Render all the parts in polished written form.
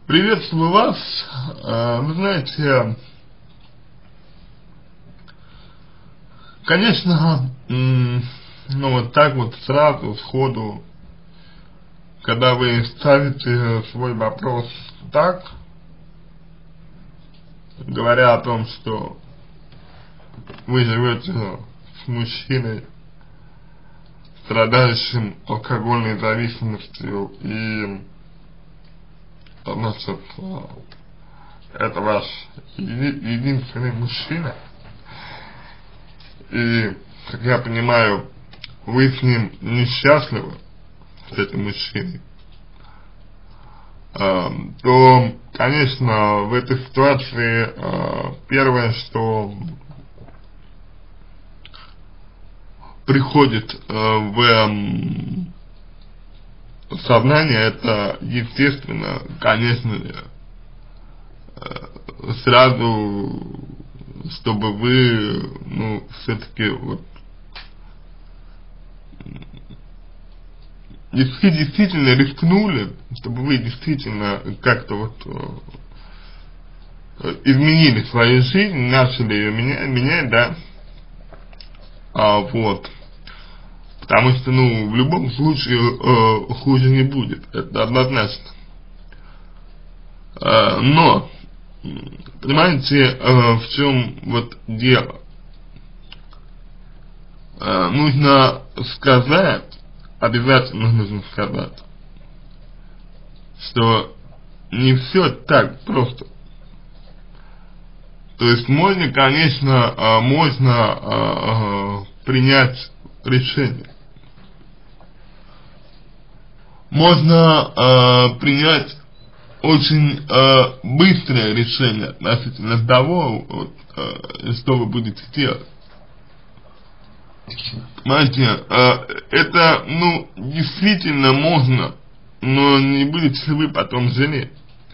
Приветствую вас. Вы знаете, конечно, ну вот так вот сразу, сходу, когда вы ставите свой вопрос так, говоря о том, что вы живете с мужчиной, страдающим алкогольной зависимостью, и, значит, это ваш единственный мужчина, и, как я понимаю, вы с ним несчастливы, с этим мужчиной, то, конечно, в этой ситуации первое, что приходит в сознание, это, естественно, конечно же, сразу, чтобы вы, ну, все-таки вот действительно рискнули, чтобы вы действительно как-то вот изменили свою жизнь, начали ее менять, да, вот, потому что, ну, в любом случае хуже не будет, это однозначно, но, понимаете, в чем вот дело, нужно сказать, обязательно нужно сказать, что не все так просто. То есть можно, конечно, можно принять решение. Можно принять очень быстрое решение относительно того, вот, что вы будете делать. Понимаете, это, ну, действительно можно, но не будете ли вы потом жалеть.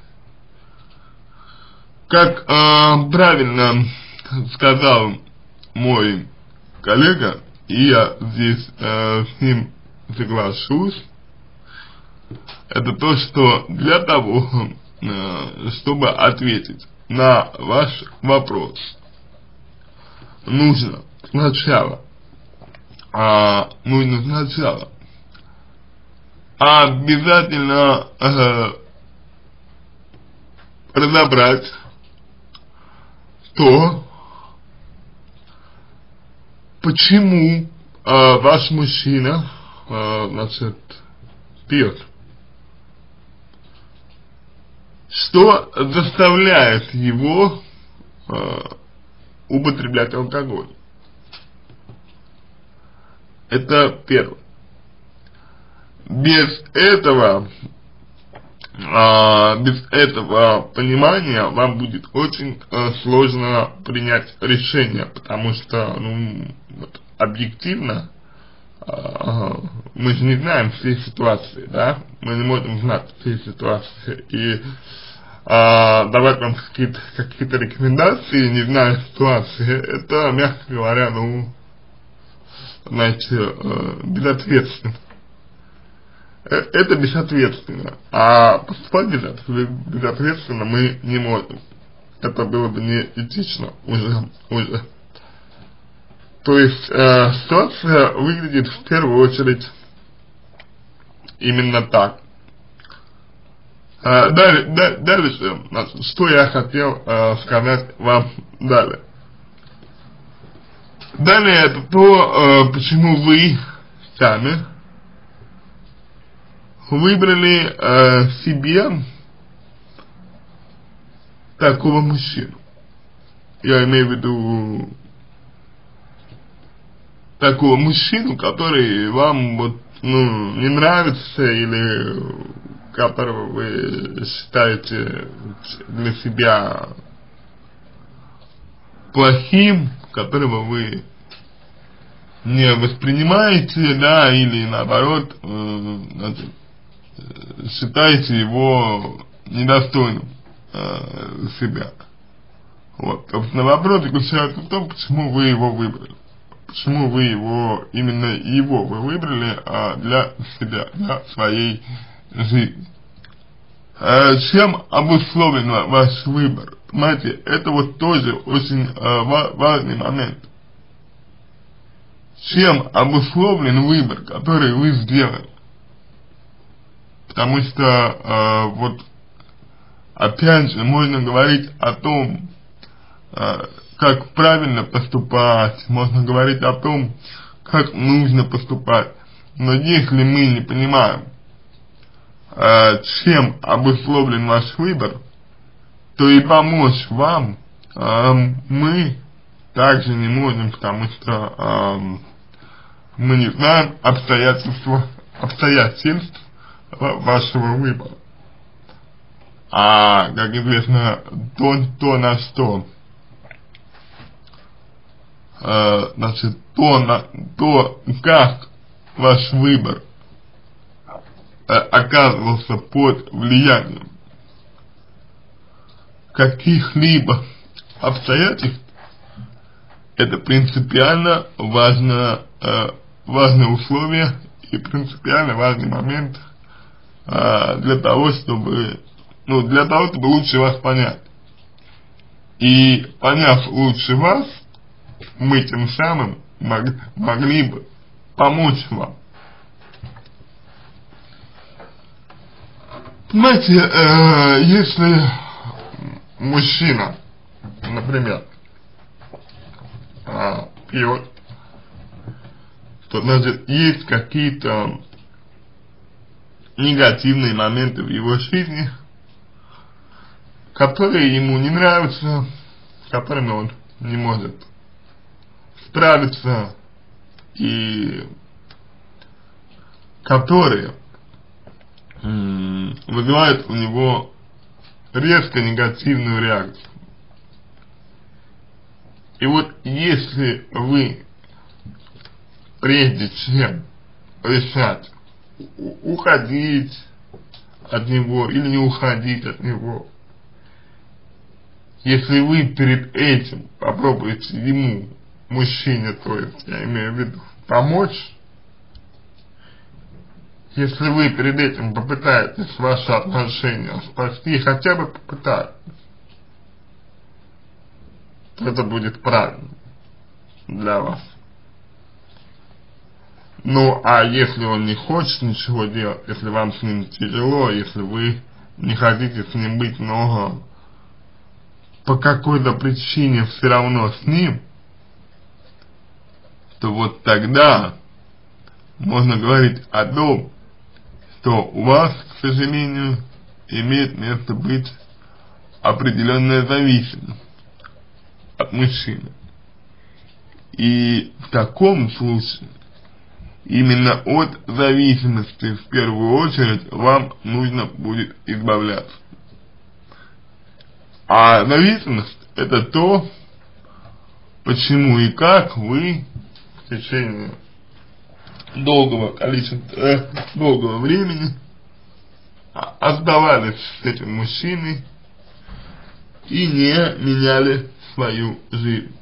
Как правильно сказал мой коллега, и я здесь с ним соглашусь, это то, что для того, чтобы ответить на ваш вопрос, нужно сначала обязательно разобрать то, почему ваш мужчина, значит, пьет. Что заставляет его употреблять алкоголь. Это первое. Без этого понимания вам будет очень сложно принять решение, потому что, ну, вот, объективно мы же не знаем всей ситуации, да, мы не можем знать всей ситуации, и давать вам какие-то рекомендации, не зная ситуации, это, мягко говоря, ну, знаете, безответственно. Это безответственно, а поступать безответственно мы не можем. Это было бы не этично уже. То есть ситуация выглядит в первую очередь именно так. Дальше, значит, что я хотел сказать вам далее. Далее это то, почему вы сами выбрали себе такого мужчину. Я имею в виду такого мужчину, который вам вот, ну, не нравится, или которого вы считаете для себя плохим, которого вы не воспринимаете, да, или наоборот, значит, считаете его недостойным себя. Вот, собственно, вопрос заключается в том, почему вы его выбрали. Почему вы его, именно его вы выбрали для себя, для своей жизни. Чем обусловлен ваш выбор? Понимаете, это вот тоже очень важный момент. Чем обусловлен выбор, который вы сделали? Потому что вот опять же можно говорить о том, как правильно поступать, можно говорить о том, как нужно поступать. Но если мы не понимаем, чем обусловлен ваш выбор, то и помочь вам мы также не можем, потому что мы не знаем обстоятельств вашего выбора. А, как известно, то на что, значит, то, как ваш выбор оказывался под влиянием каких-либо обстоятельств, это принципиально важное условие и принципиально важный момент для того, чтобы лучше вас понять. И поняв лучше вас, мы тем самым могли бы помочь вам. Понимаете, если мужчина, например, пьет, то значит есть какие-то негативные моменты в его жизни, которые ему не нравятся, с которыми он не может справиться, и которые вызывают у него резко негативную реакцию. И вот если вы, прежде чем решать, уходить от него или не уходить от него, если вы перед этим попробуете ему, мужчине, то есть я имею в виду, помочь, если вы перед этим попытаетесь ваши отношения спасти, хотя бы попытаетесь, то это будет правильно для вас. Ну, а если он не хочет ничего делать, если вам с ним тяжело, если вы не хотите с ним быть, но по какой-то причине все равно с ним, то вот тогда можно говорить о том, что у вас, к сожалению, имеет место быть определенная зависимость от мужчины. И в таком случае именно от зависимости в первую очередь вам нужно будет избавляться. А зависимость — это то, почему и как вы в течение долгого времени оставались с этим мужчиной и не меняли свою жизнь.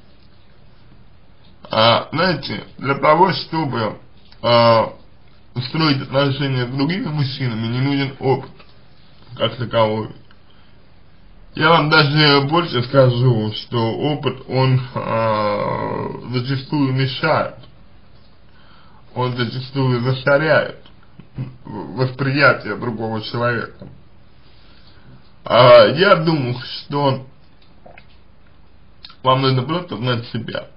Знаете, для того, чтобы строить отношения с другими мужчинами, не нужен опыт как таковой. Я вам даже больше скажу, что опыт, он зачастую мешает, он зачастую засоряет восприятие другого человека. Я думаю, что вам нужно просто знать себя.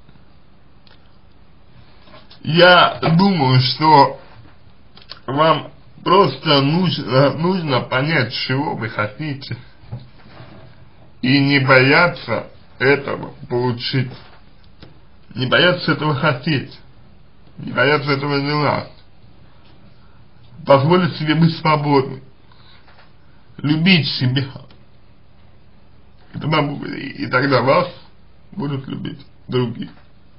Я думаю, что вам просто нужно понять, чего вы хотите, и не бояться этого получить, не бояться этого хотеть, не бояться этого желать, позволить себе быть свободным, любить себя, и тогда вас будут любить другие.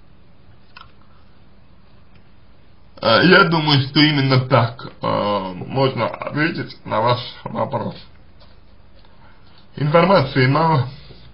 Я думаю, что именно так можно ответить на ваш вопрос. Информации мало,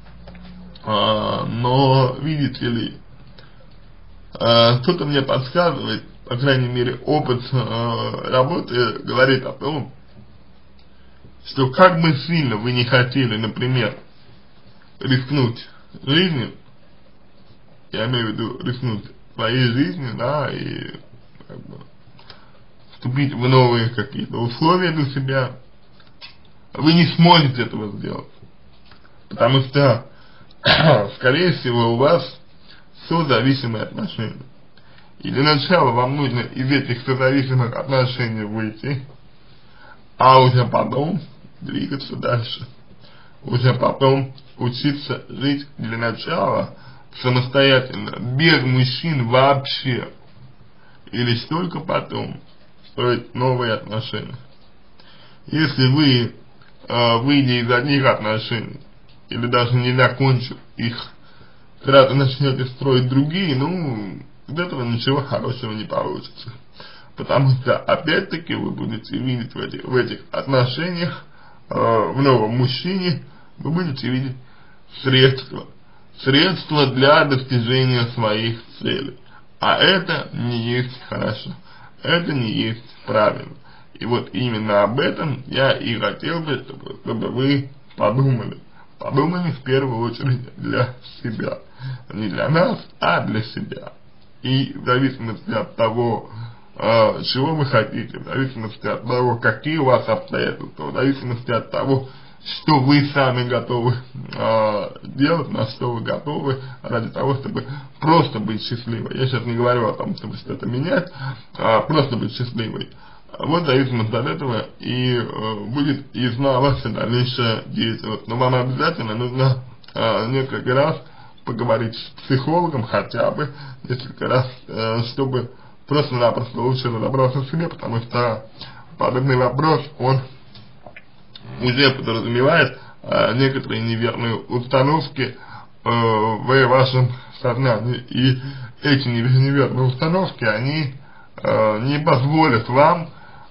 но, видите ли, что-то мне подсказывает, по крайней мере, опыт работы говорит о том, что как бы сильно вы не хотели, например, рискнуть жизнью, я имею в виду рискнуть своей жизнью, да, и как бы вступить в новые какие-то условия для себя, вы не сможете этого сделать. Потому что, скорее всего, у вас созависимые отношения. И для начала вам нужно из этих созависимых отношений выйти, а уже потом двигаться дальше. Уже потом учиться жить для начала самостоятельно, без мужчин вообще. И лишь только потом строить новые отношения. Если вы, выйдя из одних отношений, или даже не закончив их, сразу начнете строить другие, ну, от этого ничего хорошего не получится. Потому что, опять-таки, вы будете видеть в этих отношениях, в новом мужчине, вы будете видеть средства для достижения своих целей. А это не есть хорошо, это не есть правильно. И вот именно об этом я и хотел бы, чтобы вы подумали. Подумали в первую очередь для себя. Не для нас, а для себя. И в зависимости от того, чего вы хотите, в зависимости от того, какие у вас обстоятельства, в зависимости от того, что вы сами готовы делать, на что вы готовы ради того, чтобы просто быть счастливой. Я сейчас не говорю о том, чтобы что-то менять, а просто быть счастливой. Вот в зависимости от этого и будет ясна ваша дальнейшая деятельность. Но вам обязательно нужно несколько раз поговорить с психологом, хотя бы несколько раз, чтобы просто-напросто лучше разобраться в себе, потому что подобный вопрос, он уже подразумевает некоторые неверные установки в вашем сознании. И эти неверные установки, они не позволят вам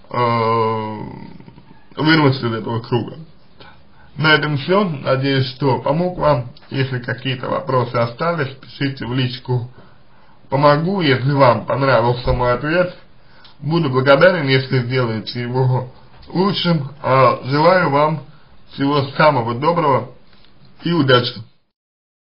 вырваться из этого круга. На этом все. Надеюсь, что помог вам. Если какие-то вопросы остались, пишите в личку. Помогу. Если вам понравился мой ответ, буду благодарен, если сделаете его лучшим. Желаю вам всего самого доброго и удачи.